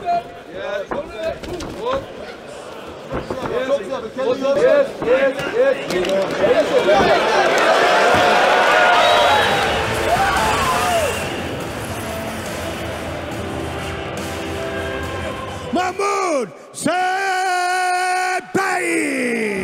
Mahmoud Sabai.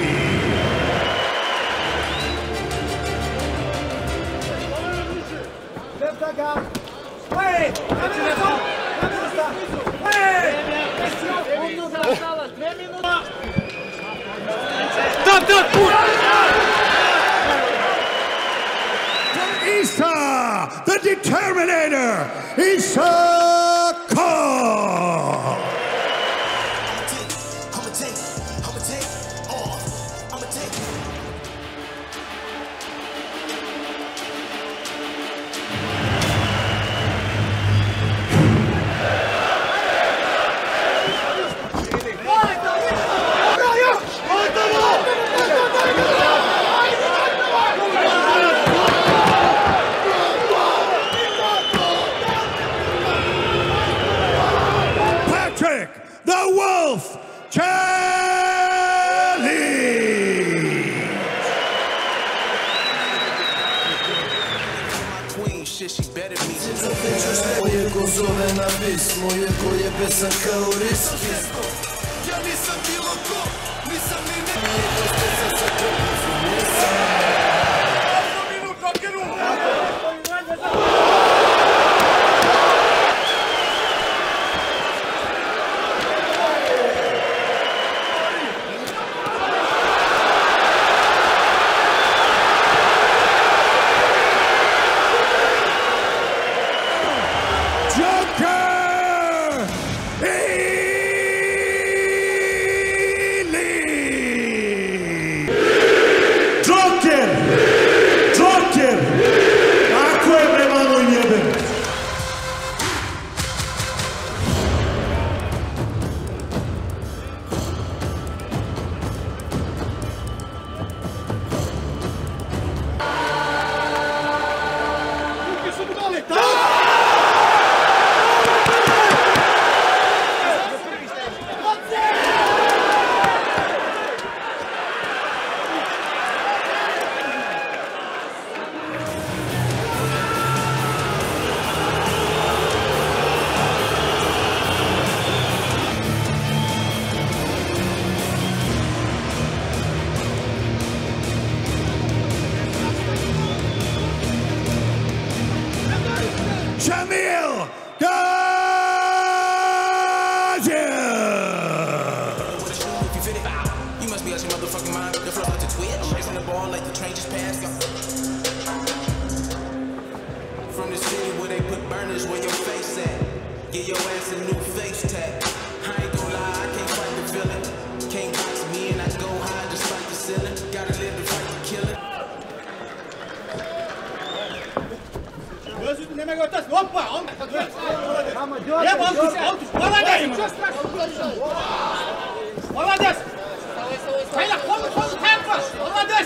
From Isa, the Determinator, Isa Khan. The Wolf Challenge! Queen, shit, she better be. Moje kozove na bis, moje kolje pesan kao risk. Ja nisam bilo ko, nisam ni ne. Jamil Gazir! You must be out your motherfucking mind. The flow like the twitch. Racing the ball like the train just passed. From the city where they put burners where your face at. Get your ass a new face tag. I ain't gon' lie, I can't fight the villain. Can't box me and I go high despite the ceiling. Gotta live to fight the killer. Hoppa! Молодец! Молодец!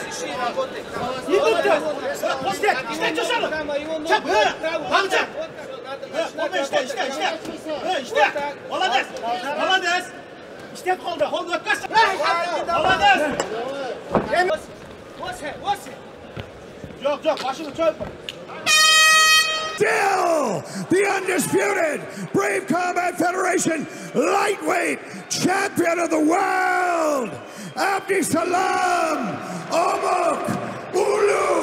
Still the undisputed Brave Combat Federation lightweight champion of the world, Abdi Salam Omok Ulu.